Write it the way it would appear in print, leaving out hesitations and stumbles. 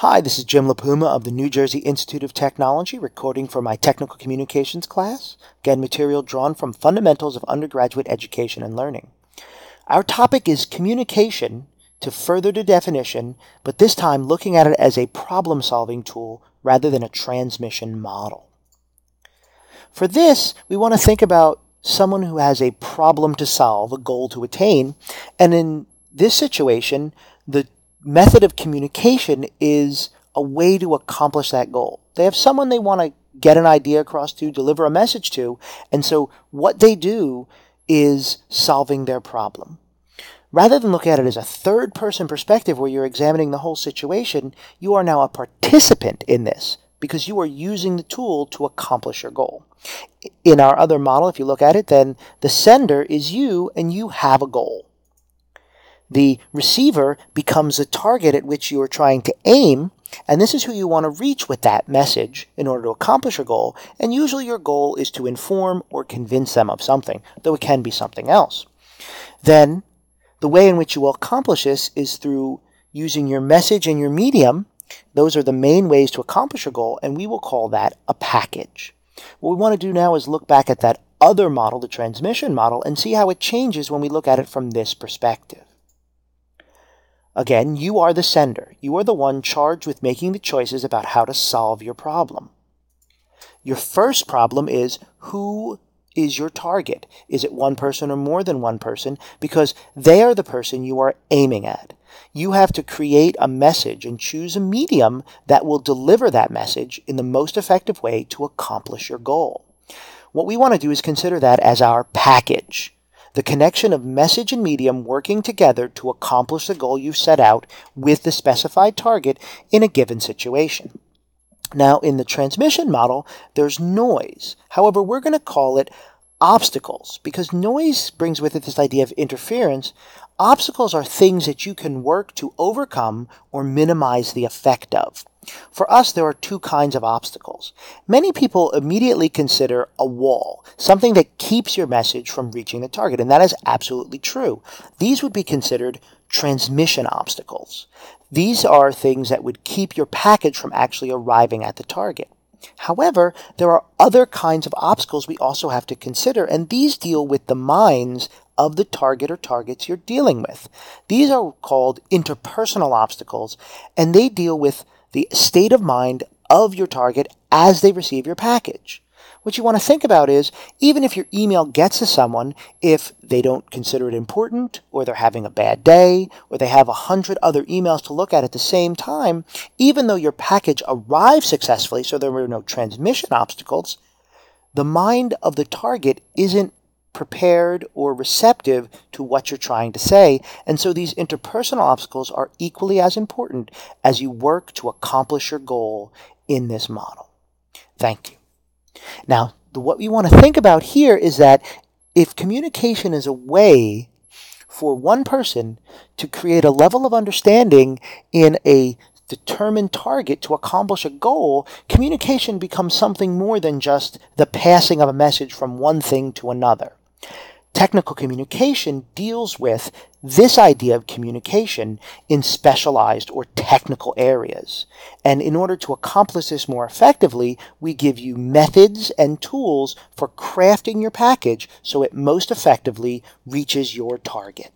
Hi, this is Jim Lipuma of the New Jersey Institute of Technology, recording for my Technical Communications class. Again, material drawn from Fundamentals of Undergraduate Education and Learning. Our topic is communication to further the definition, but this time looking at it as a problem-solving tool rather than a transmission model. For this, we want to think about someone who has a problem to solve, a goal to attain, and in this situation, the method of communication is a way to accomplish that goal. They have someone they want to get an idea across to, deliver a message to, and so what they do is solving their problem. Rather than look at it as a third-person perspective where you're examining the whole situation, you are now a participant in this because you are using the tool to accomplish your goal. In our other model, if you look at it, then the sender is you and you have a goal. The receiver becomes a target at which you are trying to aim, and this is who you want to reach with that message in order to accomplish your goal, and usually your goal is to inform or convince them of something, though it can be something else. Then, the way in which you will accomplish this is through using your message and your medium. Those are the main ways to accomplish your goal, and we will call that a package. What we want to do now is look back at that other model, the transmission model, and see how it changes when we look at it from this perspective. Again, you are the sender. You are the one charged with making the choices about how to solve your problem. Your first problem is, who is your target? Is it one person or more than one person? Because they are the person you are aiming at. You have to create a message and choose a medium that will deliver that message in the most effective way to accomplish your goal. What we want to do is consider that as our package. The connection of message and medium working together to accomplish the goal you've set out with the specified target in a given situation. Now, in the transmission model, there's noise. However, we're going to call it obstacles because noise brings with it this idea of interference. Obstacles are things that you can work to overcome or minimize the effect of. For us, there are two kinds of obstacles. Many people immediately consider a wall, something that keeps your message from reaching the target, and that is absolutely true. These would be considered transmission obstacles. These are things that would keep your package from actually arriving at the target. However, there are other kinds of obstacles we also have to consider, and these deal with the minds of the target or targets you're dealing with. These are called interpersonal obstacles, and they deal with the state of mind of your target as they receive your package. What you want to think about is, even if your email gets to someone, if they don't consider it important, or they're having a bad day, or they have 100 other emails to look at the same time, even though your package arrived successfully, so there were no transmission obstacles, the mind of the target isn't prepared or receptive to what you're trying to say, and so these interpersonal obstacles are equally as important as you work to accomplish your goal in this model. Thank you. Now, what we want to think about here is that if communication is a way for one person to create a level of understanding in a determined target to accomplish a goal, communication becomes something more than just the passing of a message from one thing to another. Technical communication deals with this idea of communication in specialized or technical areas. And in order to accomplish this more effectively, we give you methods and tools for crafting your package so it most effectively reaches your target.